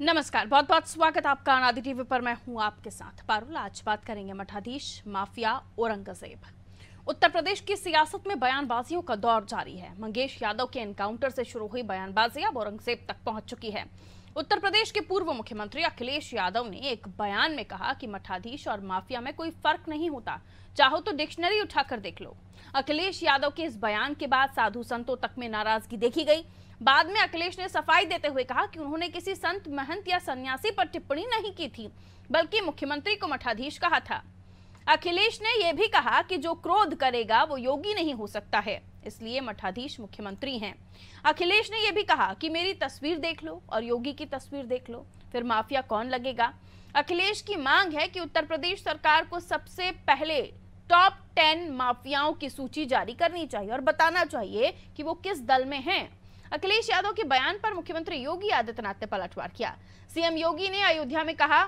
नमस्कार, बहुत बहुत स्वागत आपका अनादि टीवी पर। मैं हूं आपके साथ पारुल। आज बात करेंगे मठाधीश माफिया औरंगजेब। उत्तर प्रदेश की सियासत में बयानबाजियों का दौर जारी है। मंगेश यादव के एनकाउंटर से शुरू हुई बयानबाजी अब औरंगजेब तक पहुंच चुकी है। उत्तर प्रदेश के पूर्व मुख्यमंत्री अखिलेश यादव ने एक बयान में कहा कि मठाधीश और माफिया में कोई फर्क नहीं होता, चाहो तो डिक्शनरी उठाकर देख लो। अखिलेश यादव के इस बयान के बाद साधु संतों तक में नाराजगी देखी गई। बाद में अखिलेश ने सफाई देते हुए कहा कि उन्होंने किसी संत, महंत या सन्यासी पर टिप्पणी नहीं की थी, बल्कि मुख्यमंत्री को मठाधीश कहा था। अखिलेश ने यह भी कहा कि जो क्रोध करेगा वो योगी नहीं हो सकता है, इसलिए मठाधीश मुख्यमंत्री हैं। अखिलेश ने यह भी कहा कि मेरी तस्वीर देख लो और योगी की तस्वीर देख लो, फिर माफिया कौन लगेगा। अखिलेश की मांग है कि उत्तर प्रदेश सरकार को सबसे पहले टॉप 10 माफियाओं की सूची जारी करनी चाहिए और बताना चाहिए कि वो किस दल में हैं। अखिलेश यादव के बयान पर मुख्यमंत्री योगी आदित्यनाथ ने पलटवार किया। सीएम योगी ने अयोध्या में कहा,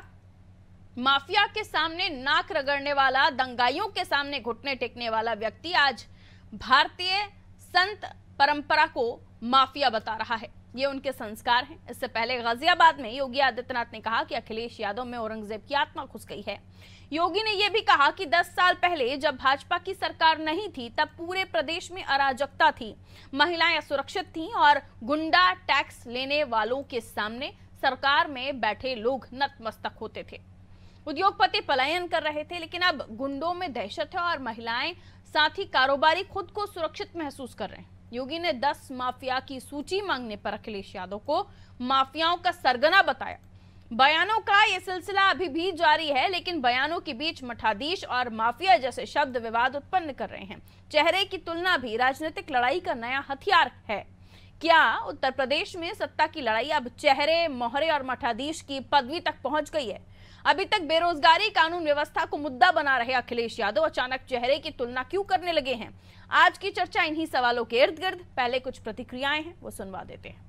माफिया के सामने नाक रगड़ने वाला, दंगाइयों के सामने घुटने टेकने वाला व्यक्ति आज भारतीय संत परंपरा को माफिया बता रहा है। ये उनके संस्कार हैं। इससे पहले गाजियाबाद में योगी आदित्यनाथ ने कहा कि अखिलेश यादव में औरंगजेब की आत्मा घुस गई है। योगी ने यह भी कहा कि 10 साल पहले जब भाजपा की सरकार नहीं थी तब पूरे प्रदेश में अराजकता थी, महिलाएं असुरक्षित थीं और गुंडा टैक्स लेने वालों के सामने सरकार में बैठे लोग नतमस्तक होते थे। उद्योगपति पलायन कर रहे थे, लेकिन अब गुंडों में दहशत है और महिलाएं साथ ही कारोबारी खुद को सुरक्षित महसूस कर रहे हैं। योगी ने 10 माफिया की सूची मांगने पर अखिलेश यादव को माफियाओं का सरगना बताया। बयानों का यह सिलसिला अभी भी जारी है, लेकिन बयानों के बीच मठाधीश और माफिया जैसे शब्द विवाद उत्पन्न कर रहे हैं। चेहरे की तुलना भी राजनीतिक लड़ाई का नया हथियार है। क्या उत्तर प्रदेश में सत्ता की लड़ाई अब चेहरे, मोहरे और मठाधीश की पदवी तक पहुंच गई है? अभी तक बेरोजगारी, कानून व्यवस्था को मुद्दा बना रहे अखिलेश यादव अचानक चेहरे की तुलना क्यों करने लगे हैं? आज की चर्चा इन्हीं सवालों के इर्द गिर्द। पहले कुछ प्रतिक्रियाएं हैं, वो सुनवा देते हैं।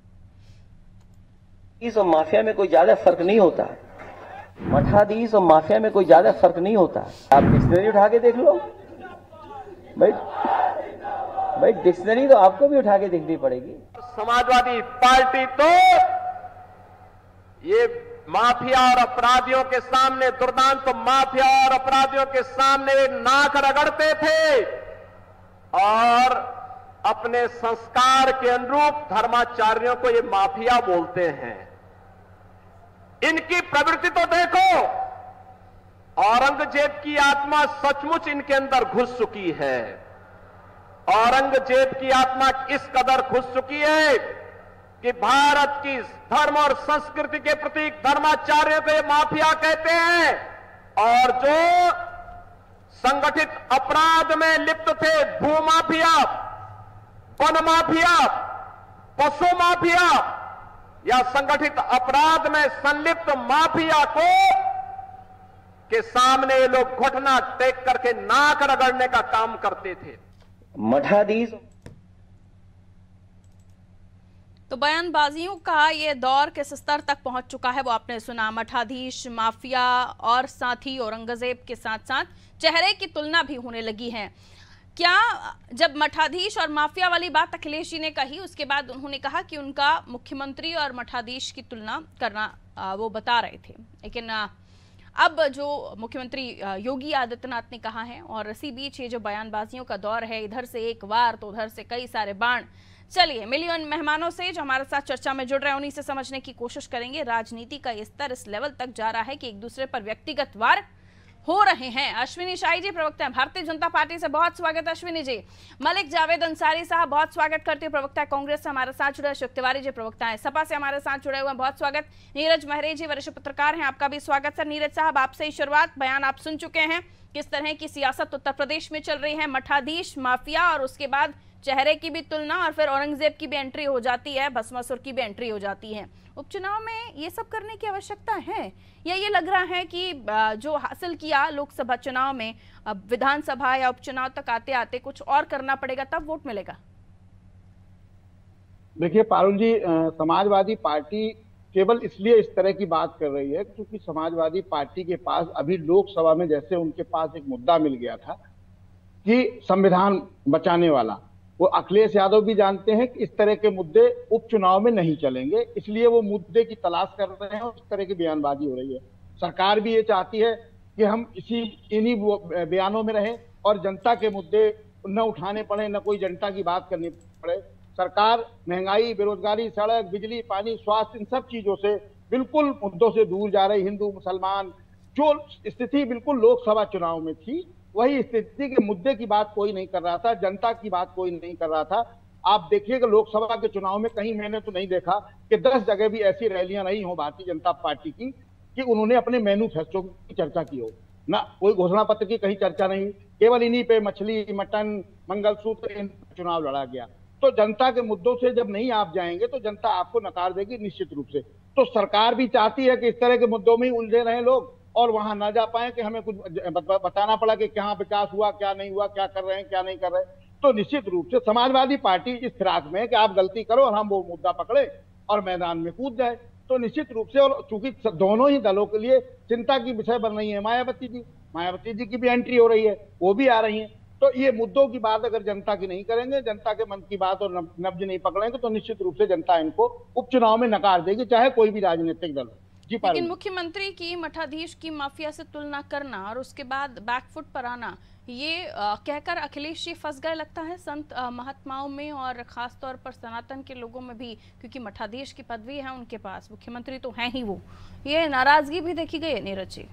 मठाधीश और माफिया में कोई ज्यादा फर्क नहीं होता। मठाधीश और माफिया में कोई ज्यादा फर्क नहीं होता। आप डिक्शनरी उठा के देख लो भाई डिक्शनरी तो आपको भी उठा के देखनी पड़ेगी। समाजवादी पार्टी तो ये माफिया और अपराधियों के सामने, दुर्दांत माफिया और अपराधियों के सामने वे नाक रगड़ते थे और अपने संस्कार के अनुरूप धर्माचार्यों को ये माफिया बोलते हैं। इनकी प्रवृत्ति तो देखो, औरंगजेब की आत्मा सचमुच इनके अंदर घुस चुकी है। औरंगजेब की आत्मा इस कदर घुस चुकी है कि भारत की धर्म और संस्कृति के प्रतीक धर्माचार्यों को ये माफिया कहते हैं। और जो संगठित अपराध में लिप्त थे, भूमाफिया, वन माफिया, पशु माफिया या संगठित अपराध में संलिप्त माफिया को के सामने ये लोग घुटना टेक करके नाक रगड़ने का काम करते थे। मठाधीश तो बयानबाजियों का ये दौर किस स्तर तक पहुंच चुका है वो आपने सुना। मठाधीश, माफिया और साथ ही औरंगजेब के साथ साथ चेहरे की तुलना भी होने लगी है। क्या जब मठाधीश और माफिया वाली बात अखिलेश जी ने कही, उसके बाद उन्होंने कहा कि उनका मुख्यमंत्री और मठाधीश की तुलना करना वो बता रहे थे, लेकिन अब जो मुख्यमंत्री योगी आदित्यनाथ ने कहा है और इसी बीच ये जो बयानबाजियों का दौर है, इधर से एक वार तो उधर से कई सारे बाण। चलिए, मिलियन मेहमानों से जो हमारे साथ चर्चा में जुड़ रहे हैं उन्हीं से समझने की कोशिश करेंगे। राजनीति का स्तर इस लेवल तक जा रहा है कि एक दूसरे पर व्यक्तिगत वार हो रहे हैं। अश्विनी शाही जी, प्रवक्ता भारतीय जनता पार्टी से, बहुत स्वागत अश्विनी जी। मलिक जावेद अंसारी साहब, बहुत स्वागत करते हैं, प्रवक्ता कांग्रेस से हमारे साथ जुड़े। अशोक तिवारी जी, प्रवक्ता है सपा से, हमारे साथ जुड़े हुए हैं, बहुत स्वागत। नीरज महरे जी, वरिष्ठ पत्रकार हैं, आपका भी स्वागत। सर, नीरज साहब, आपसे ही शुरुआत। बयान आप सुन चुके हैं, किस तरह की सियासत उत्तर प्रदेश में चल रही है। मठाधीश, माफिया और उसके बाद चेहरे की भी तुलना और फिर औरंगजेब की भी एंट्री हो जाती है, भस्मासुर की भी एंट्री हो जाती है। उपचुनाव में ये सब करने की आवश्यकता है या ये लग रहा है कि जो हासिल किया लोकसभा चुनाव में, विधानसभा या उपचुनाव तक आते आते कुछ और करना पड़ेगा तब वोट मिलेगा? देखिए पारुल जी, समाजवादी पार्टी केवल इसलिए इस तरह की बात कर रही है क्योंकि समाजवादी पार्टी के पास अभी लोकसभा में जैसे उनके पास एक मुद्दा मिल गया था कि संविधान बचाने वाला, वो अखिलेश यादव भी जानते हैं कि इस तरह के मुद्दे उपचुनाव में नहीं चलेंगे, इसलिए वो मुद्दे की तलाश कर रहे हैं और इस तरह की बयानबाजी हो रही है। सरकार भी ये चाहती है कि हम इन्हीं बयानों में रहें और जनता के मुद्दे न उठाने पड़े, न कोई जनता की बात करनी पड़े। सरकार महंगाई, बेरोजगारी, सड़क, बिजली, पानी, स्वास्थ्य, इन सब चीजों से बिल्कुल मुद्दों से दूर जा रही। हिंदू मुसलमान जो स्थिति बिल्कुल लोकसभा चुनाव में थी, वही स्थिति के मुद्दे की बात कोई नहीं कर रहा था, जनता की बात कोई नहीं कर रहा था। आप देखिएगा लोकसभा के चुनाव में कहीं मैंने तो नहीं देखा कि 10 जगह भी ऐसी रैलियां रही हो भारतीय जनता पार्टी की कि उन्होंने अपने मैन्युफेस्टो की चर्चा की हो। ना कोई घोषणा पत्र की कहीं चर्चा नहीं, केवल इन्हीं पे मछली, मटन, मंगलसूत्र, इन चुनाव लड़ा गया। तो जनता के मुद्दों से जब नहीं आप जाएंगे तो जनता आपको नकार देगी निश्चित रूप से। तो सरकार भी चाहती है कि इस तरह के मुद्दों में ही उलझे रहे लोग और वहां ना जा पाए कि हमें कुछ बताना पड़ा कि कहाँ विकास हुआ, क्या नहीं हुआ, क्या कर रहे हैं, क्या नहीं कर रहे। तो निश्चित रूप से समाजवादी पार्टी इस फिराक में है कि आप गलती करो और हम वो मुद्दा पकड़े और मैदान में कूद जाए। तो निश्चित रूप से, और चूंकि दोनों ही दलों के लिए चिंता की विषय बन रही है मायावती जी की भी एंट्री हो रही है, वो भी आ रही है। तो ये मुद्दों की बात अगर जनता की नहीं करेंगे, जनता के मन की बात और नब्ज नहीं पकड़ेंगे, तो निश्चित रूप से जनता इनको उपचुनाव में नकार देगी, चाहे कोई भी राजनीतिक दल। जी, लेकिन मुख्यमंत्री की मठाधीश की माफिया से तुलना करना और उसके बाद बैकफुट पर आना, ये कहकर अखिलेश जी फंस गए लगता है संत महात्माओं में और खास तौर पर सनातन के लोगों में भी, क्योंकि मठाधीश की पदवी है उनके पास, मुख्यमंत्री तो हैं ही वो। ये नाराजगी भी देखी गई है नीरज जी?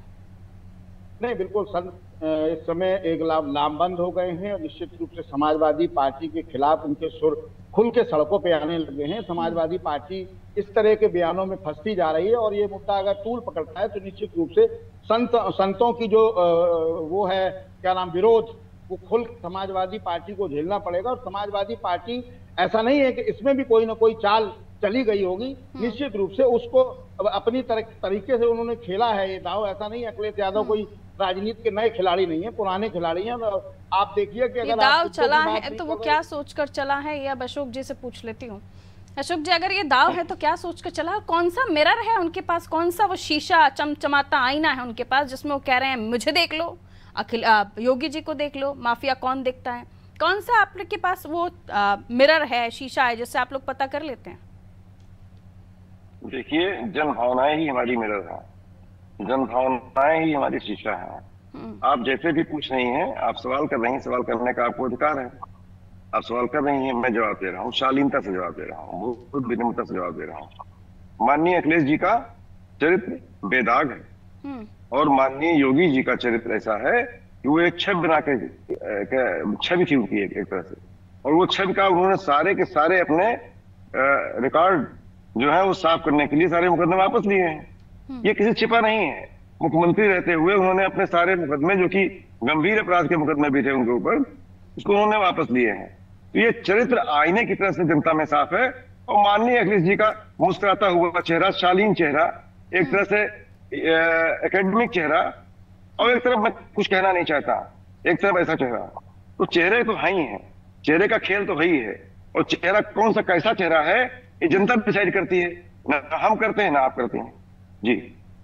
नहीं, बिल्कुल संत इस समय एक लामबंद हो गए हैं और निश्चित रूप से समाजवादी पार्टी के खिलाफ उनके सुर खुल के सड़कों पे आने लगे हैं। समाजवादी पार्टी इस तरह के बयानों में फंसती जा रही है और ये मुद्दा अगर तूल पकड़ता है तो निश्चित रूप से संतों की जो वो है क्या नाम विरोध, वो खुल समाजवादी पार्टी को झेलना पड़ेगा। और समाजवादी पार्टी, ऐसा नहीं है कि इसमें भी कोई ना कोई चाल चली गई होगी, निश्चित रूप से उसको अपनी तरीके से उन्होंने खेला है ये दाव। ऐसा नहीं है अखिलेश यादव कोई राजनीति के नए खिलाड़ी नहीं है, पुराने खिलाड़ी हैं। आप देखिए कि अगर दाव चला है तो वो क्या सोचकर चला है, ये अब अशोक जी से पूछ लेती हूँ। अशोक जी, अगर ये दाव है तो क्या सोचकर चला? कौन सा मिरर है उनके पास, कौन सा वो शीशा चमचमाता आईना है उनके पास जिसमें वो कह रहे हैं मुझे देख लो, योगी जी को देख लो, माफिया कौन दिखता है? कौन सा आपके पास वो मिरर है, शीशा है जिससे आप लोग पता कर लेते हैं? देखिए, जन भावनाएं ही हमारी मिरर है, जन भावनाएं ही हमारी शीशा है। आप जैसे भी पूछ रही हैं, आप सवाल कर रही हैं, सवाल करने का आपको अधिकार है। आप सवाल कर रही हैं, मैं जवाब दे रहा हूँ, शालीनता से जवाब दे रहा हूँ, बहुत विनम्रता से जवाब दे रहा हूँ। माननीय अखिलेश जी का चरित्र बेदाग है और माननीय योगी जी का चरित्र ऐसा है कि वो एक छवि बना के छवि थी उनकी एक तरह से, और वो छवि का उन्होंने सारे के सारे अपने रिकॉर्ड जो है वो साफ करने के लिए सारे मुकदमे वापस लिए हैं। ये किसी छिपा नहीं है। मुख्यमंत्री रहते हुए उन्होंने अपने सारे मुकदमे, जो कि गंभीर अपराध के मुकदमे भी थे उनके ऊपर, उसको उन्होंने वापस लिए हैं। तो ये चरित्र आईने की तरह से जनता में साफ है। और माननीय अखिलेश जी का मुस्कुराता हुआ चेहरा, शालीन चेहरा, एक तरह से एकेडमिक चेहरा, और एक तरफ मैं कुछ कहना नहीं चाहता, एक तरफ ऐसा चेहरा, तो चेहरे तो है ही है, चेहरे का खेल तो है ही है। और चेहरा कौन सा कैसा चेहरा है ये जनता डिसाइड करती है, ना हम करते हैं ना आप करते हैं। जी,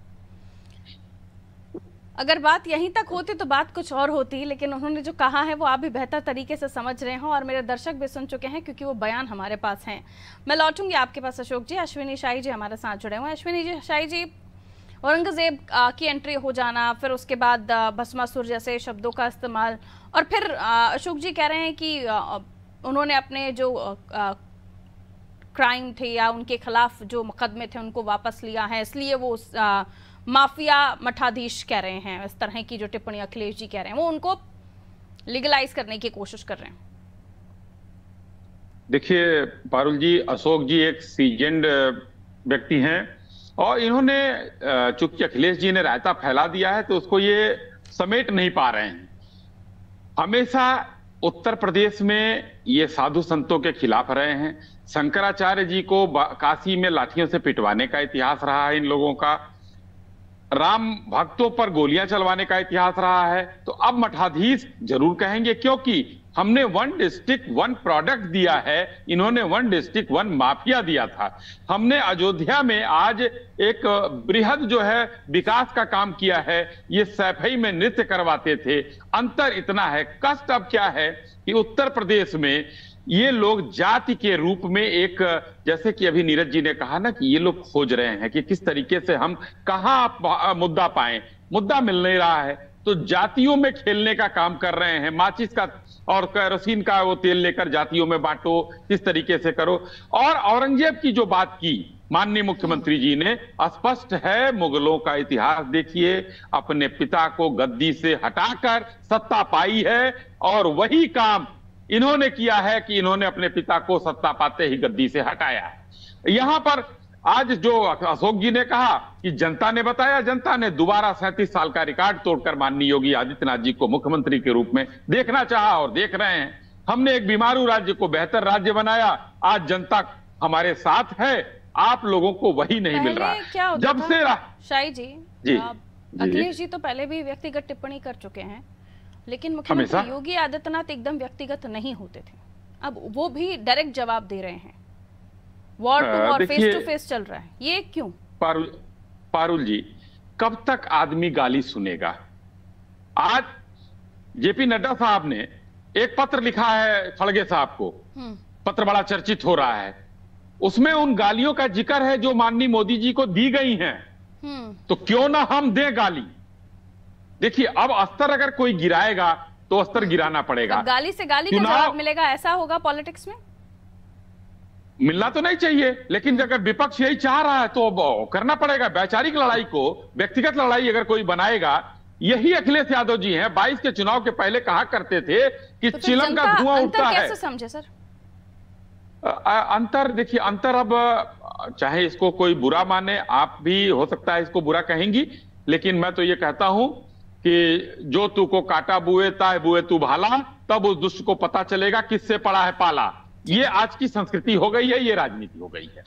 अगर बात यहीं तक होती तो बात कुछ और होती, लेकिन उन्होंने जो कहा है वो आप भी बेहतर तरीके से समझ रहे हो और मेरे दर्शक भी सुन चुके हैं, क्योंकि वो बयान हमारे पास हैं। मैं लौटूंगी आपके पास अशोक जी। अश्विनी शाही जी हमारे साथ जुड़े हुए हैं। अश्विनी जी, शाही जी, औरंगजेब की एंट्री हो जाना, फिर उसके बाद भस्मासुर जैसे शब्दों का इस्तेमाल, और फिर अशोक जी कह रहे हैं कि उन्होंने अपने जो क्राइम थे या उनके खिलाफ जो मुकदमे थे उनको वापस लिया है, इसलिए वो माफिया मठाधीश कह रहे हैं। इस तरह की जो टिप्पणी अखिलेश जी कह रहे हैं वो उनको लीगलाइज करने की कोशिश कर रहे हैं। देखिए पारुल जी, अशोक जी एक सीजेंड व्यक्ति हैं और इन्होंने चूंकि अखिलेश जी ने रायता फैला दिया है तो उसको ये समेट नहीं पा रहे हैं। हमेशा उत्तर प्रदेश में ये साधु संतों के खिलाफ रहे हैं। शंकराचार्य जी को काशी में लाठियों से पिटवाने का इतिहास रहा है इन लोगों का। राम भक्तों पर गोलियां चलवाने का इतिहास रहा है। तो अब मठाधीश जरूर कहेंगे, क्योंकि हमने 1 डिस्ट्रिक्ट 1 प्रोडक्ट दिया है, इन्होंने 1 डिस्ट्रिक्ट 1 माफिया दिया था। हमने अयोध्या में आज एक बृहद जो है विकास का काम किया है, ये सैफई में नृत्य करवाते थे। अंतर इतना है, कष्ट अब क्या है कि उत्तर प्रदेश में ये लोग जाति के रूप में एक, जैसे कि अभी नीरज जी ने कहा ना कि ये लोग खोज रहे हैं कि किस तरीके से हम कहां मुद्दा पाएं, मुद्दा मिल नहीं रहा है, तो जातियों में खेलने का काम कर रहे हैं। माचिस का और केरोसिन का वो तेल लेकर जातियों में बांटो, किस तरीके से करो। और औरंगजेब की जो बात की माननीय मुख्यमंत्री जी ने, स्पष्ट है, मुगलों का इतिहास देखिए, अपने पिता को गद्दी से हटाकर सत्ता पाई है, और वही काम इन्होंने किया है कि इन्होंने अपने पिता को सत्ता पाते ही गद्दी से हटाया है। यहां पर आज जो अशोक जी ने कहा कि जनता ने बताया, जनता ने दोबारा 37 साल का रिकॉर्ड तोड़कर माननीय योगी आदित्यनाथ जी को मुख्यमंत्री के रूप में देखना चाहा, और देख रहे हैं। हमने एक बीमारू राज्य को बेहतर राज्य बनाया, आज जनता हमारे साथ है, आप लोगों को वही नहीं मिल रहा है। जब से शाही जी, अखिलेश जी तो पहले भी व्यक्तिगत टिप्पणी कर चुके हैं, लेकिन मुख्यमंत्री योगी आदित्यनाथ एकदम व्यक्तिगत नहीं होते थे, अब वो भी डायरेक्ट जवाब दे रहे हैं। War to war, face to face चल रहा है, ये क्यों? पारुल जी, कब तक आदमी गाली सुनेगा? आज जेपी नड्डा साहब ने एक पत्र लिखा है खड़गे साहब को, पत्र बड़ा चर्चित हो रहा है, उसमें उन गालियों का जिक्र है जो माननीय मोदी जी को दी गई हैं, तो क्यों ना हम दें गाली। देखिए, अब अस्तर अगर कोई गिराएगा तो अस्तर गिराना पड़ेगा। गाली से गाली का जवाब मिलेगा, ऐसा होगा पॉलिटिक्स में? मिलना तो नहीं चाहिए, लेकिन अगर विपक्ष यही चाह रहा है तो करना पड़ेगा। वैचारिक लड़ाई को व्यक्तिगत लड़ाई अगर कोई बनाएगा, यही अखिलेश यादव जी हैं, 22 के चुनाव के पहले कहा करते थे कि तो चिलम का धुआं उठता है। कैसे समझे सर? अंतर देखिए, अंतर अब चाहे इसको कोई बुरा माने, आप भी हो सकता है इसको बुरा कहेंगी, लेकिन मैं तो ये कहता हूं कि जो तू को काटा बुए ताए बुए तू भाला, तब उस दुष्ट को पता चलेगा किससे पड़ा है पाला। ये आज की संस्कृति हो गई है, ये राजनीति हो गई है।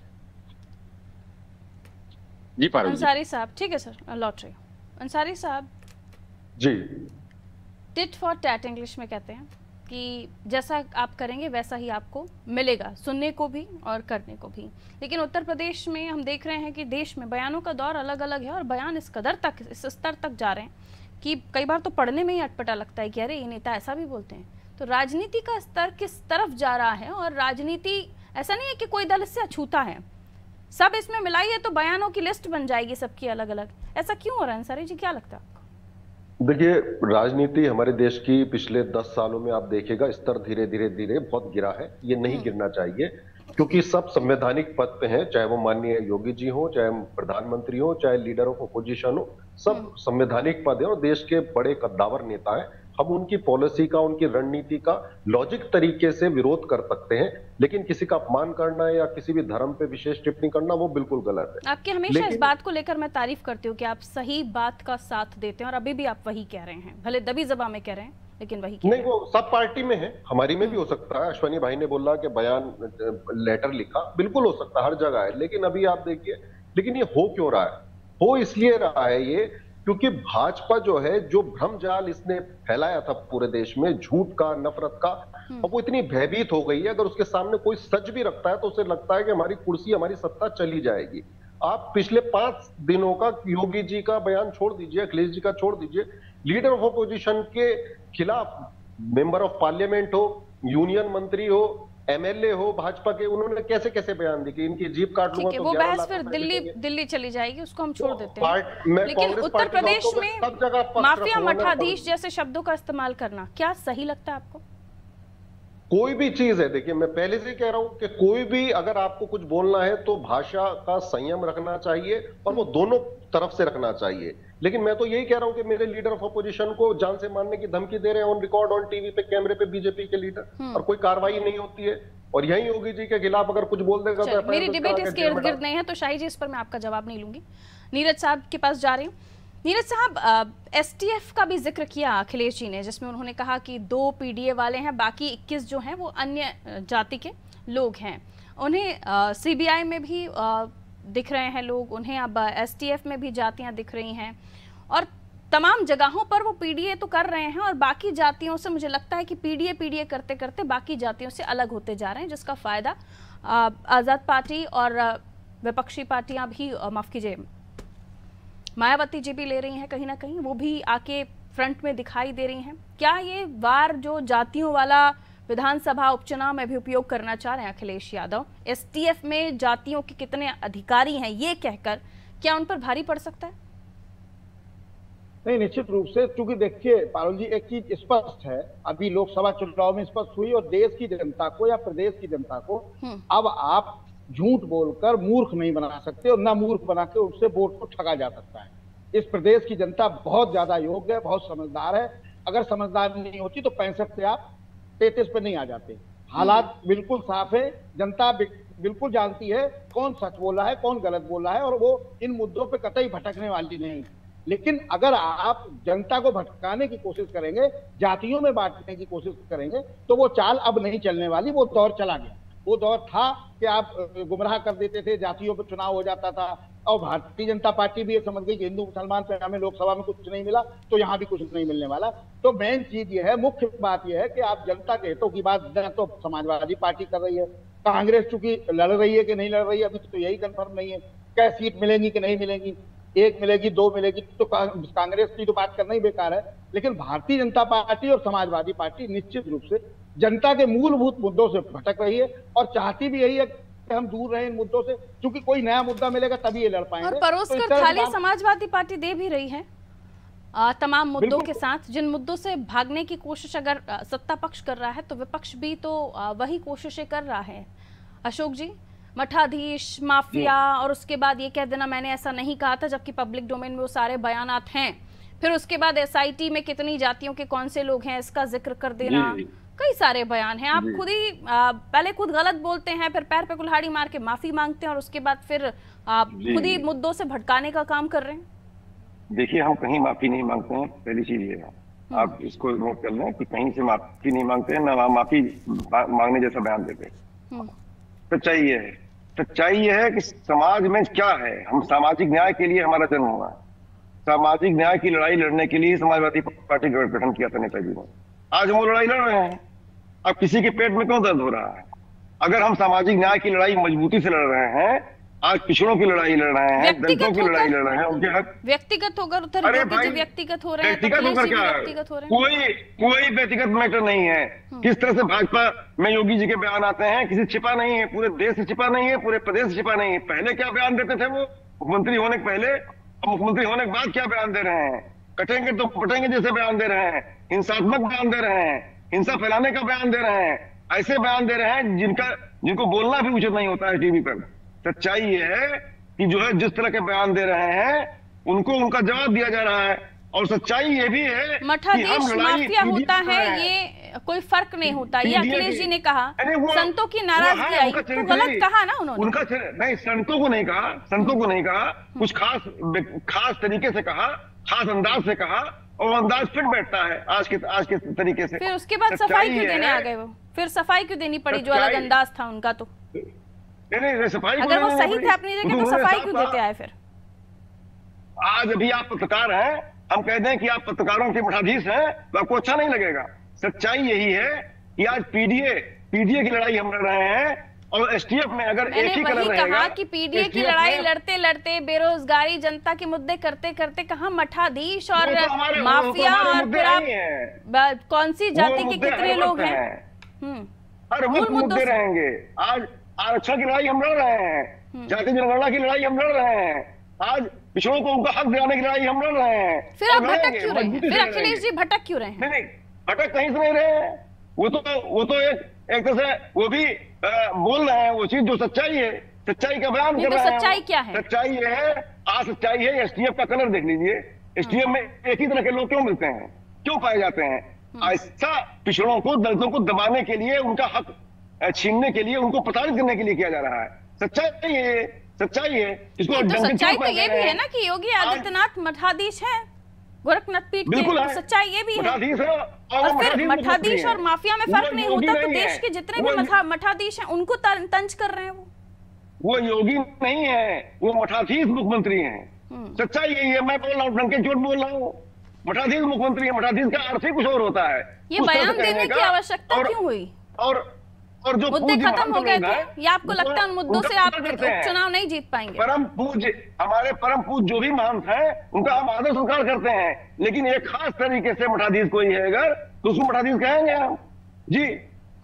जी पारुल अंसारी साहब, ठीक है सर, लौट रही हूं। अंसारी साहब ji, tit for tat English में कहते हैं कि जैसा आप करेंगे वैसा ही आपको मिलेगा, सुनने को भी और करने को भी। लेकिन उत्तर प्रदेश में हम देख रहे हैं कि देश में बयानों का दौर अलग अलग है, और बयान इस कदर तक, इस स्तर तक जा रहे हैं कि कई बार तो पढ़ने में ही अटपटा लगता है कि अरे ये नेता ऐसा भी बोलते हैं। तो राजनीति का स्तर किस तरफ जा रहा है? और राजनीति ऐसा नहीं है कि कोई दल इससे अछूता है, सब इसमें मिलाइए तो बयानों की लिस्ट बन जाएगी सबकी अलग अलग। ऐसा क्यों हो रहा है अंसारी जी, क्या लगता है आपको? देखिए, राजनीति हमारे देश की पिछले 10 सालों में आप देखिएगा स्तर धीरे धीरे धीरे बहुत गिरा है। ये नहीं गिरना चाहिए, क्योंकि सब संवैधानिक पद पे हैं, चाहे वो माननीय योगी जी हो, चाहे प्रधानमंत्री हो, चाहे लीडर ऑफ अपोजिशन हो, सब संवैधानिक पद है और देश के बड़े कद्दावर नेता हैं। हम उनकी पॉलिसी का, उनकी रणनीति का लॉजिक तरीके से विरोध कर सकते हैं, लेकिन किसी का अपमान करना या किसी भी धर्म पे विशेष टिप्पणी करना वो बिल्कुल गलत है। आपके हमेशा इस बात को लेकर मैं तारीफ करती हूँ कि आप सही बात का साथ देते हैं, और अभी भी आप वही कह रहे हैं, भले दबी जबान में कह रहे हैं लेकिन वही नहीं, वो सब पार्टी में है, हमारी में भी हो सकता है। अश्वनी भाई ने बोला कि बयान लेटर लिखा, बिल्कुल हो सकता है, हर जगह है। लेकिन अभी आप देखिए, लेकिन ये हो क्यों रहा है? हो इसलिए रहा है ये क्योंकि भाजपा जो है, जो भ्रम जाल इसने फैलाया था पूरे देश में, झूठ का, नफरत का, अब वो इतनी भयभीत हो गई है, अगर उसके सामने कोई सच भी रखता है तो उसे लगता है कि हमारी कुर्सी, हमारी सत्ता चली जाएगी। आप पिछले 5 दिनों का योगी जी का बयान छोड़ दीजिए, अखिलेश जी का छोड़ दीजिए, लीडर ऑफ अपोजिशन के खिलाफ मेंबर ऑफ पार्लियामेंट हो, यूनियन मंत्री हो, एमएलए हो भाजपा के, उन्होंने कैसे कैसे बयान दिए कि इनकी जीप काट लूंगा तो वो बहस फिर दिल्ली चली जाएगी, उसको हम छोड़ देते हैं। लेकिन उत्तर प्रदेश में माफिया मठाधीश जैसे शब्दों का इस्तेमाल करना क्या सही लगता है आपको? कोई भी चीज है, देखिए मैं पहले से कह रहा हूं कि कोई भी अगर आपको कुछ बोलना है तो भाषा का संयम रखना चाहिए, और वो दोनों तरफ से रखना चाहिए। लेकिन मैं तो यही कह रहा हूं कि मेरे लीडर ऑफ अपोजिशन को जान से मारने की धमकी दे रहे हैं, ऑन रिकॉर्ड, ऑन टीवी पे, कैमरे पे, बीजेपी के लीडर, और कोई कार्रवाई नहीं होती है। और यही योगी जी के खिलाफ अगर कुछ बोल देगा तो मेरी डिबेट इसके इर्द गिर्द नहीं है, तो शाही जी इस पर मैं आपका जवाब नहीं लूंगी। नीरज साहब के पास जा रही हूँ। नीरज साहब, एसटीएफ का भी जिक्र किया अखिलेश जी ने, जिसमें उन्होंने कहा कि 2 पीडीए वाले हैं, बाकी 21 जो हैं वो अन्य जाति के लोग हैं। उन्हें सीबीआई में भी दिख रहे हैं लोग, उन्हें अब एसटीएफ में भी जातियां दिख रही हैं, और तमाम जगहों पर वो पीडीए तो कर रहे हैं, और बाकी जातियों से मुझे लगता है कि पीडीए करते करते बाकी जातियों से अलग होते जा रहे हैं, जिसका फायदा आज़ाद पार्टी और विपक्षी पार्टियां भी, माफ कीजिए, मायावती जी भी ले रही हैं, कहीं ना कहीं वो भी आके फ्रंट में दिखाई दे रही हैं। क्या ये वार जो जातियों वाला विधानसभा उपचुनाव में भी उपयोग करना चाह रहे हैं अखिलेश यादव। एसटीएफ में जातियों के कितने अधिकारी हैं ये कहकर क्या उन पर भारी पड़ सकता है? नहीं, निश्चित रूप से, क्योंकि देखिए पारुल जी, एक चीज स्पष्ट है, अभी लोकसभा चुनाव में स्पष्ट हुई और देश की जनता को या प्रदेश की जनता को अब आप झूठ बोलकर मूर्ख नहीं बना सकते और ना मूर्ख बना के उससे वोट को ठगा जा सकता है। इस प्रदेश की जनता बहुत ज्यादा योग्य है, बहुत समझदार है। अगर समझदार नहीं होती तो 65 से आप 33 पे नहीं आ जाते। हालात बिल्कुल साफ है, जनता बिल्कुल जानती है कौन सच बोल रहा है, कौन गलत बोल रहा है, और वो इन मुद्दों पे कतई भटकने वाली नहीं। लेकिन अगर आप जनता को भटकाने की कोशिश करेंगे, जातियों में बांटने की कोशिश करेंगे, तो वो चाल अब नहीं चलने वाली। वो दौर चला गया। वो दौर था कि आप गुमराह कर देते थे, जातियों पर चुनाव हो जाता था, और भारतीय जनता पार्टी भी ये समझ गई कि हिंदू मुसलमान पे हमें लोकसभा में कुछ नहीं मिला तो यहाँ भी कुछ नहीं मिलने वाला। तो मेन चीज ये है, मुख्य बात यह है कि आप जनता के हितों की बात न तो समाजवादी पार्टी कर रही है, कांग्रेस चूंकि लड़ रही है कि नहीं लड़ रही है अभी तो यही कंफर्म नहीं है, क्या सीट मिलेंगी कि नहीं मिलेंगी, 1 मिलेगी 2 मिलेगी, तो कांग्रेस की तो बात करना ही बेकार है। लेकिन भारतीय जनता पार्टी और समाजवादी पार्टी निश्चित रूप से जनता के मूलभूत मुद्दों से भटक रही है और चाहती भी यही है कि हम दूर रहे इन मुद्दों से, क्योंकि कोई नया मुद्दा मिलेगा तभी ये लड़ पाएंगे। और परोसकर थाली समाजवादी पार्टी दे भी रही है तमाम मुद्दों के साथ, जिन मुद्दों से भागने की कोशिश अगर सत्ता पक्ष कर रहा है तो विपक्ष भी तो वही कोशिशें कर रहा है। अशोक जी, मठाधीश, माफिया और उसके बाद ये कह देना मैंने ऐसा नहीं कहा था, जबकि पब्लिक डोमेन में वो सारे बयानात हैं। फिर उसके बाद एसआईटी में कितनी जातियों के कौन से लोग हैं इसका जिक्र कर देना, कई सारे बयान हैं। आप खुद ही पहले खुद गलत बोलते हैं, फिर पैर पे कुल्हाड़ी मार के माफी मांगते हैं और उसके बाद फिर खुद ही मुद्दों से भटकाने का काम कर रहे हैं। देखिए, हम कहीं माफी नहीं मांगते हैं, पहली चीज ये है, आप इसको नोट कर लें कि कहीं से माफी नहीं मांगते हैं, ना माफी मांगने जैसा बयान देते हैं। सच्चाई ये है, सच्चाई ये है कि समाज में क्या है, हम सामाजिक न्याय के लिए हमारा जन्म हुआ है, सामाजिक न्याय की लड़ाई लड़ने के लिए समाजवादी पार्टी गठन किया था नेताजी ने। आज हम वो लड़ाई लड़ रहे हैं। अब किसी के पेट में क्यों दर्द हो रहा है? अगर हम सामाजिक न्याय की लड़ाई मजबूती से लड़ रहे हैं, आज पिछड़ों की लड़ाई लड़ रहे हैं, दलितों की लड़ाई लड़ रहे हैं, उनके हक व्यक्तिगत होकर उधर व्यक्तिगत हो रहे हैं, व्यक्तिगत होकर क्या है? कोई व्यक्तिगत मैटर नहीं है। किस तरह से भाजपा में योगी जी के बयान आते हैं, किसी छिपा नहीं है, पूरे देश से छिपा नहीं है, पूरे प्रदेश से छिपा नहीं है। पहले क्या बयान देते थे वो मुख्यमंत्री होने के पहले, और मुख्यमंत्री होने के बाद क्या बयान दे रहे हैं? कटेंगे तो पटेंगे जैसे बयान दे रहे हैं, हिंसात्मक बयान दे रहे हैं, हिंसा फैलाने का बयान दे रहे हैं, ऐसे बयान दे रहे हैं जिनको बोलना भी उचित नहीं होता है टीवी पर। सच्चाई ये है कि जो है जिस तरह के बयान दे रहे हैं उनको उनका जवाब दिया जा रहा है। और सच्चाई ये भी है मठाधीश माफिया होता है, ये कोई फर्क नहीं होता। ये अखिलेश जी ने कहा, संतों की नाराजगी आई तो गलत कहा ना उन्होंने। उनका नहीं, संतों को नहीं कहा, संतों को नहीं कहा, कुछ खास तरीके से कहा, खास अंदाज से कहा, और अंदाज फिट बैठता है आज के तरीके से। फिर उसके बाद सफाई क्यों देने आ गए वो? फिर सफाई क्यों देनी पड़ी जो अलग अंदाज था उनका? तो नहीं, सफाई अगर वो सही थे अपनी जगह तो सफाई क्यों देते आए फिर? आज अभी आप पत्रकार हैं, हम कहते हैं कि आप पत्रकारों के मठाधीश हैं तो आपको अच्छा नहीं लगेगा। सच्चाई यही है कि आज पीडीए की लड़ाई हम लड़ रहे हैं, और एसटीएफ में अगर एक ही कलर रहेगा। कहा कि पीडीए की लड़ाई लड़ते लड़ते, बेरोजगारी, जनता के मुद्दे करते करते कहा मठाधीश और माफिया और फिर आप कौन सी जाति के कितने लोग हैं? हर मुद्दे रहेंगे। आज आरक्षण की लड़ाई हम लड़ रहे हैं, जाति जनगणना की लड़ाई हम लड़ रहे हैं, आज पिछड़ों को उनका हक दिलाने की लड़ाई हम लड़ रहे हैं। फिर आप भटक क्यों रहे हैं? फिर अखिलेश जी भटक क्यों रहे हैं? नहीं, भटक कहीं से नहीं रहे हैं। वो तो एक तरह से वो भी बोल रहे हैं वो चीज जो सच्चाई है, सच्चाई का बयान कर रहे हैं। सच्चाई क्या है? सच्चाई ये है, सच्चाई है एसटीएफ का कलर देख लीजिए। एसटीएफ में एक ही तरह के लोग क्यों मिलते हैं, क्यों पाए जाते हैं? ऐसा पिछड़ों को, दलितों को दबाने के लिए, उनका हक छीनने के लिए, उनको प्रताड़ित करने के लिए किया जा रहा है। सच्चाई है, सच्चाई है। इसको सच्चाई तो ये भी है ना कि योगी आदित्यनाथ मठाधीश है गोरखनाथ पीठ के, तो सच्चाई ये भी है। और फिर मठाधीश और माफिया में फर्क नहीं होता तो देश के जितने भी मठाधीश हैं उनको तंज कर रहे हैं। वो योगी नहीं है, वो मठाधीश मुख्यमंत्री हैं। सच्चाई यही है, मैं बोल रहा हूँ, डंके चोट बोल रहा हूँ। मठाधीश मुख्यमंत्री है, मठाधीश का अर्थ ही कुछ और होता है। ये बयान देने की आवश्यकता क्यों हुई? और जो मुद्दे खत्म हो गए थे, या आपको लगता है उन मुद्दों से आप उपचुनाव नहीं जीत पाएंगे? परम पूज्य, हमारे परम पूज्य जो भी महंत हैं उनका हम आदर स्वीकार करते हैं, लेकिन एक खास तरीके से मठाधीश कोई है अगर तो उसको मठाधीश कहेंगे हम जी।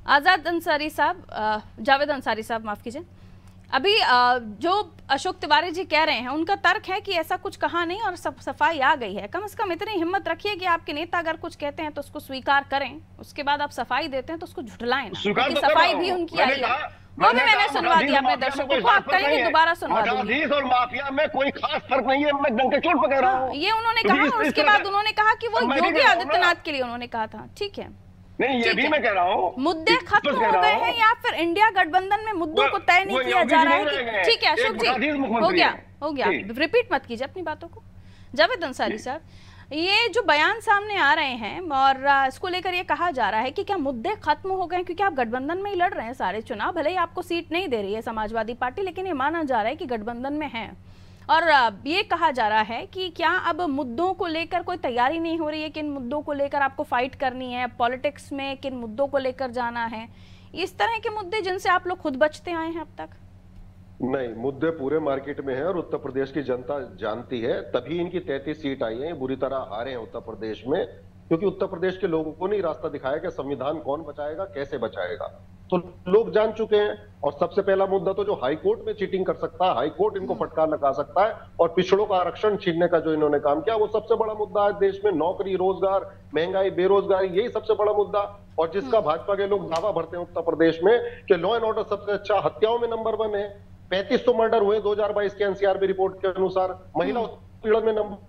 आजाद अंसारी साहब, जावेद अंसारी साहब माफ कीजिए, अभी जो अशोक तिवारी जी कह रहे हैं उनका तर्क है कि ऐसा कुछ कहा नहीं और सब सफाई आ गई है। कम से कम इतनी हिम्मत रखिए कि आपके नेता अगर कुछ कहते हैं तो उसको स्वीकार करें, उसके बाद आप सफाई देते हैं तो उसको झुठलाएं ना, क्योंकि सफाई भी उनकी आई है। वो भी मैंने सुनवा दिया अपने दर्शकों को, आप कहेंगे दोबारा सुनवा दूंगी। और माफिया में कोई खास फर्क नहीं है, मैं डंके चोट पे कह रहा हूं। ये उन्होंने कहा और उसके बाद उन्होंने कहा कि वो योगी आदित्यनाथ के लिए उन्होंने कहा था। ठीक है, नहीं ये भी मैं कह रहा हूँ, मुद्दे खत्म हो गए हैं या फिर इंडिया गठबंधन में मुद्दों को तय नहीं किया जा रहा है? ठीक है अशोक जी, हो गया, रिपीट मत कीजिए अपनी बातों को। जावेद अंसारी साहब, ये जो बयान सामने आ रहे हैं और इसको लेकर ये कहा जा रहा है कि क्या मुद्दे खत्म हो गए, क्योंकि आप गठबंधन में ही लड़ रहे हैं सारे चुनाव, भले ही आपको सीट नहीं दे रही है समाजवादी पार्टी, लेकिन ये माना जा रहा है कि गठबंधन में है। और ये कहा जा रहा है कि क्या अब मुद्दों को लेकर कोई तैयारी नहीं हो रही है, किन मुद्दों को लेकर आपको फाइट करनी है, पॉलिटिक्स में किन मुद्दों को लेकर जाना है, इस तरह के मुद्दे जिनसे आप लोग खुद बचते आए हैं अब तक? नहीं, मुद्दे पूरे मार्केट में हैं और उत्तर प्रदेश की जनता जानती है, तभी इनकी 33 सीट आई है। बुरी तरह हारे हैं उत्तर प्रदेश में, क्योंकि उत्तर प्रदेश के लोगों को नहीं रास्ता दिखाया कि संविधान कौन बचाएगा, कैसे बचाएगा, तो लोग जान चुके हैं। और सबसे पहला मुद्दा तो जो हाई कोर्ट में चीटिंग कर सकता है, हाई कोर्ट इनको फटकार लगा सकता है, और पिछड़ों का आरक्षण छीनने का जो इन्होंने काम किया वो सबसे बड़ा मुद्दा है देश में। नौकरी, रोजगार, महंगाई, बेरोजगारी, यही सबसे बड़ा मुद्दा। और जिसका भाजपा के लोग दावा भरते हैं उत्तर प्रदेश में कि लॉ एंड ऑर्डर सबसे अच्छा, हत्याओं में नंबर 1 है, 3500 मर्डर हुए 2022 के एनसीआरबी रिपोर्ट के अनुसार, महिला उत्पीड़न में नंबर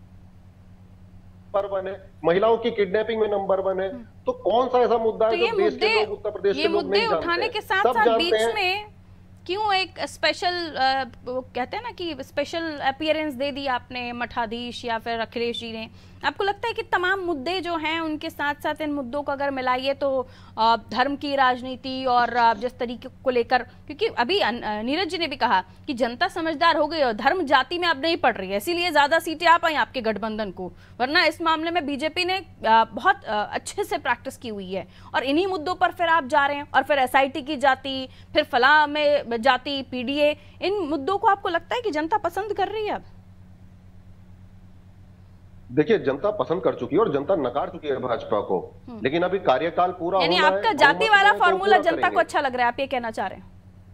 1 है, महिलाओं की किडनैपिंग में नंबर 1 है। तो कौन सा ऐसा मुद्दा है जो देश के लोग, उत्तर प्रदेश के लोग नहीं जानते? उठाने के साथ साथ बीच में क्यों एक स्पेशल कहते हैं ना कि स्पेशल अपीयरेंस दे दी आपने मठाधीश या फिर अखिलेश जी ने? आपको लगता है कि तमाम मुद्दे जो हैं उनके साथ साथ इन मुद्दों को अगर मिलाइए तो धर्म की राजनीति और जिस तरीके को लेकर, क्योंकि अभी नीरज जी ने भी कहा कि जनता समझदार हो गई और धर्म जाति में अब नहीं पड़ रही है, इसीलिए ज्यादा सीटें आ पाई आपके गठबंधन को, वरना इस मामले में बीजेपी ने बहुत अच्छे से प्रैक्टिस की हुई है। और इन्हीं मुद्दों पर फिर आप जा रहे हैं, और फिर SIT की जाति, फिर फलाह में जाति, PDA, इन मुद्दों को आपको लगता है कि जनता पसंद कर रही है अब? देखिए, जनता पसंद कर चुकी है और जनता नकार चुकी है भाजपा को, लेकिन अभी कार्यकाल पूरा यानी आपका जाति वाला फॉर्मूला जनता को अच्छा लग रहा है, आप ये कहना चाह रहे हैं?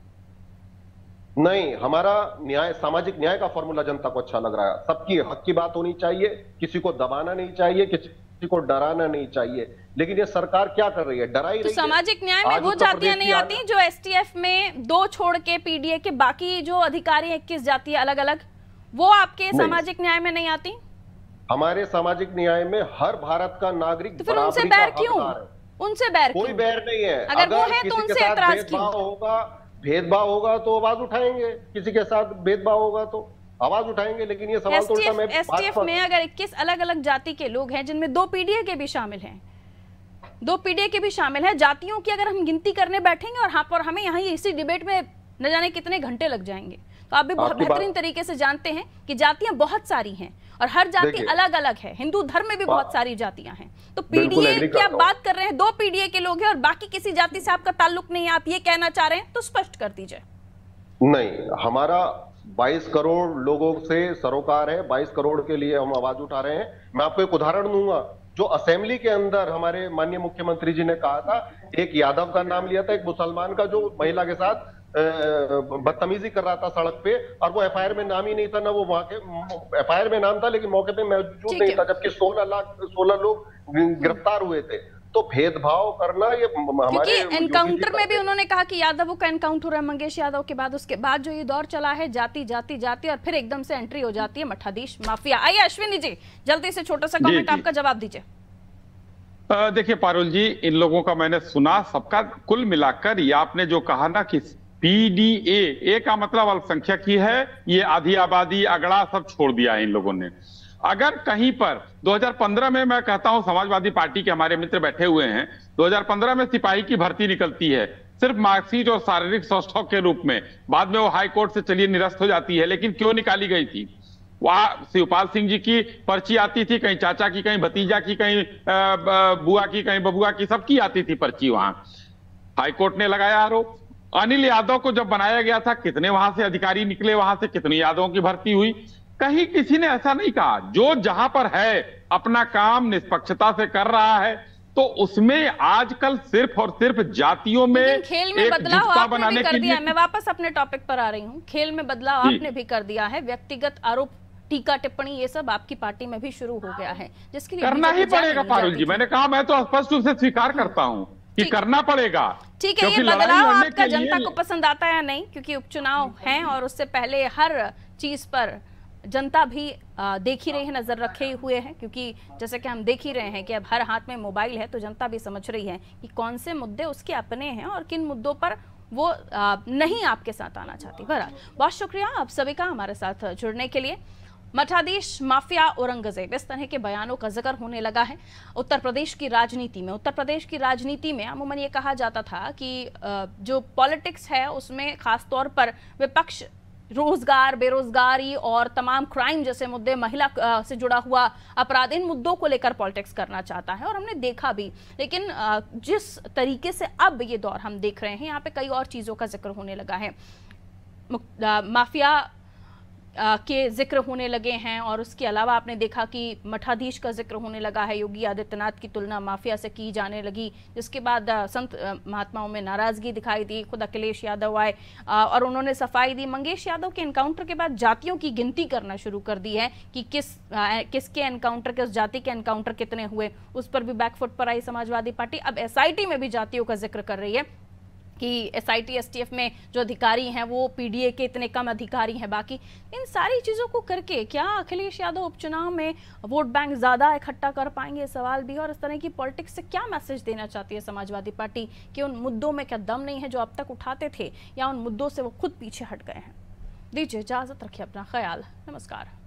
नहीं, हमारा न्याय, सामाजिक न्याय का फॉर्मूला जनता को अच्छा लग रहा है। सबकी हक की बात होनी चाहिए, किसी को दबाना नहीं चाहिए, किसी को डराना नहीं चाहिए। लेकिन ये सरकार क्या कर रही है? डरा ही रही है। सामाजिक न्याय में वो जातियां नहीं आती जो STF में 2 छोड़ के PDA के बाकी जो अधिकारी 21 जातियां अलग अलग, वो आपके सामाजिक न्याय में नहीं आती? हमारे सामाजिक न्याय में हर भारत का नागरिक तो फिर उनसे बैर क्यों? उनसे बैर कोई बैर नहीं है। अगर वो है तो उनसे एतराज क्यों? भेदभाव होगा तो आवाज उठाएंगे, किसी के साथ भेदभाव होगा तो आवाज उठाएंगे। लेकिन ये सवाल तो उल्टा मैं STF में अगर 21 अलग अलग जाति के लोग हैं, जिनमें 2 PDA के भी शामिल हैं, 2 PDA के भी शामिल हैं, जातियों की अगर हम गिनती करने बैठेंगे और हाँ पर हमें यहाँ इसी डिबेट में न जाने कितने घंटे लग जाएंगे। तो आप भी बहुत बेहतरीन तरीके से जानते हैं कि जातियां बहुत सारी हैं और हर जाति अलग अलग है। हिंदू धर्म में भी बहुत सारी जातियां हैं। तो PDA की आप बात कर रहे हैं, 2 PDA के लोग हैं और बाकी किसी जाति से आपका ताल्लुक नहीं है, आप ये कहना चाह रहे हैं, तो स्पष्ट कर दीजिए। नहीं, हमारा 22 करोड़ लोगों से सरोकार है, 22 करोड़ के लिए हम आवाज उठा रहे हैं। मैं आपको एक उदाहरण दूंगा। जो असेंबली के अंदर हमारे माननीय मुख्यमंत्री जी ने कहा था, एक यादव का नाम लिया था, एक मुसलमान का, जो महिला के साथ बदतमीजी कर रहा था सड़क पे, और वो FIR में नाम ही नहीं था, ना वो वहां के FIR में नाम था लेकिन मौके पे मौजूद नहीं था, जबकि 16 लोग गिरफ्तार हुए थे। तो भेदभाव करना ये हमारे एनकाउंटर में भी उन्होंने कहा कि यादवों का एनकाउंटर हुआ है मंगेश यादव के बाद, उसके बाद जो ये दौर चला है जाति जाति जाति, और फिर एकदम से एंट्री हो जाती है मठाधीश माफिया। आइए अश्विनी जी, जल्दी से छोटा सा कमेंट आपका जवाब दीजिए। देखिए पारुल जी, इन लोगों का मैंने सुना, सबका कुल मिलाकर ये आपने जो कहा ना कि PDA का मतलब अल्पसंख्यक ही है, ये आधी आबादी अगड़ा सब छोड़ दिया है इन लोगों ने। अगर कहीं पर 2015 में, मैं कहता हूं समाजवादी पार्टी के हमारे मित्र बैठे हुए हैं, 2015 में सिपाही की भर्ती निकलती है सिर्फ मार्कशीट और शारीरिक सौष्ठव के रूप में, बाद में वो हाई कोर्ट से चलिए निरस्त हो जाती है। लेकिन क्यों निकाली गई थी? वहां शिवपाल सिंह जी की पर्ची आती थी, कहीं चाचा की, कहीं भतीजा की, कहीं बुआ की, कहीं बबुआ की, सबकी आती थी पर्ची। वहां हाईकोर्ट ने लगाया आरोप। अनिल यादव को जब बनाया गया था, कितने वहां से अधिकारी निकले, वहां से कितनी यादवों की भर्ती हुई? कहीं किसी ने ऐसा नहीं कहा। जो जहां पर है अपना काम निष्पक्षता से कर रहा है, तो तो उसमें आजकल सिर्फ और सिर्फ जातियों में खेल में एक बदलाव जुटता आपने बनाने भी कर के दिया लिए है। मैं वापस अपने टॉपिक पर आ रही हूँ। खेल में बदलाव आपने भी कर दिया है, व्यक्तिगत आरोप, टीका टिप्पणी, ये सब आपकी पार्टी में भी शुरू हो गया है, जिसके लिए करना ही पड़ेगा पारुल जी। मैंने कहा, मैं तो स्पष्ट रूप से स्वीकार करता हूँ कि करना पड़ेगा। ठीक है, ये बदलाव आपका जनता को पसंद आता है या नहीं? क्योंकि उपचुनाव हैं और उससे पहले हर चीज पर जनता भी देख ही रही है, नजर रखे हुए हैं, क्योंकि जैसे कि हम देख ही रहे हैं कि अब हर हाथ में मोबाइल है, तो जनता भी समझ रही है कि कौन से मुद्दे उसके अपने हैं और किन मुद्दों पर वो नहीं आपके साथ आना चाहती। बहरहाल बहुत शुक्रिया आप सभी का हमारे साथ जुड़ने के लिए। मठाधीश, माफिया, औरंगजेब, इस तरह के बयानों का जिक्र होने लगा है उत्तर प्रदेश की राजनीति में। उत्तर प्रदेश की राजनीति में अमूमन ये कहा जाता था कि जो पॉलिटिक्स है उसमें खास तौर पर विपक्ष रोजगार, बेरोजगारी और तमाम क्राइम जैसे मुद्दे, महिला से जुड़ा हुआ अपराध, इन मुद्दों को लेकर पॉलिटिक्स करना चाहता है और हमने देखा भी। लेकिन जिस तरीके से अब ये दौर हम देख रहे हैं, यहाँ पे कई और चीजों का जिक्र होने लगा है। माफिया के जिक्र होने लगे हैं और उसके अलावा आपने देखा कि मठाधीश का जिक्र होने लगा है। योगी आदित्यनाथ की तुलना माफिया से की जाने लगी, जिसके बाद संत महात्माओं में नाराजगी दिखाई दी। खुद अखिलेश यादव आए और उन्होंने सफाई दी। मंगेश यादव के एनकाउंटर के बाद जातियों की गिनती करना शुरू कर दी है कि किसके एनकाउंटर, किस जाति के एनकाउंटर कितने हुए, उस पर भी बैकफुट पर आई समाजवादी पार्टी। अब एसआईटी में भी जातियों का जिक्र कर रही है कि एसआईटी एसटीएफ में जो अधिकारी हैं वो पीडीए के इतने कम अधिकारी हैं। बाकी इन सारी चीज़ों को करके क्या अखिलेश यादव उपचुनाव में वोट बैंक ज़्यादा इकट्ठा कर पाएंगे, सवाल भी। और इस तरह की पॉलिटिक्स से क्या मैसेज देना चाहती है समाजवादी पार्टी कि उन मुद्दों में क्या दम नहीं है जो अब तक उठाते थे, या उन मुद्दों से वो खुद पीछे हट गए हैं? दीजिए इजाज़त, रखिए अपना ख्याल, नमस्कार।